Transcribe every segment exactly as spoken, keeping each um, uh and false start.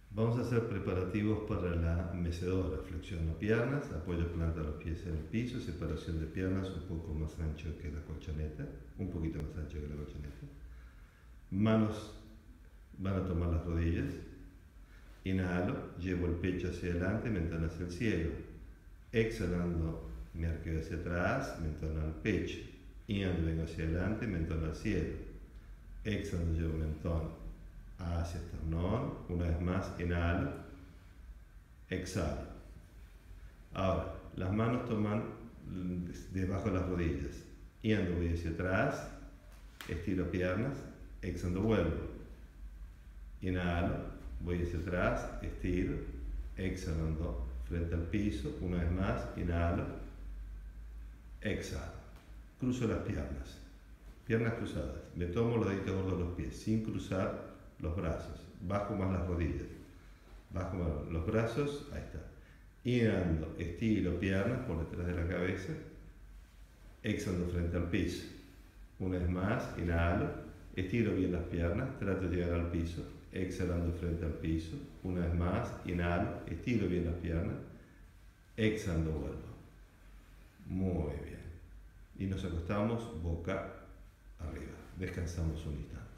Vamos a hacer preparativos para la mecedora. Flexiono piernas, apoyo planta los pies en el piso, separación de piernas un poco más ancho que la colchoneta, un poquito más ancho que la colchoneta. Manos van a tomar las rodillas. Inhalo, llevo el pecho hacia adelante, mentón hacia el cielo. Exhalando, me arqueo hacia atrás, mentón al pecho. Inhalo, vengo hacia adelante, mentón al cielo. Exhalo, llevo mentón hacia esternón. Una vez más, inhalo, exhalo. Ahora, las manos toman debajo de las rodillas. Inhalo, voy hacia atrás, estiro piernas, exhalo, vuelvo. Inhalo, voy hacia atrás, estiro, exhalando frente al piso. Una vez más, inhalo, exhalo. Cruzo las piernas, piernas cruzadas. Me tomo los deditos gordos de los pies sin cruzar los brazos. Bajo más las rodillas, bajo más los brazos, ahí está. Inhalando, estiro piernas por detrás de la cabeza, exhalando frente al piso. Una vez más, inhalo, estiro bien las piernas, trato de llegar al piso, exhalando frente al piso. Una vez más, inhalo, estiro bien las piernas, exhalando, vuelvo. Muy bien. Y nos acostamos boca arriba. Descansamos un instante.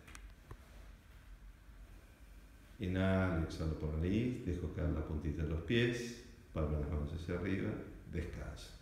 Inhalo, exhalo por nariz, dejo caer la puntita de los pies, palmo las manos hacia arriba, descanso.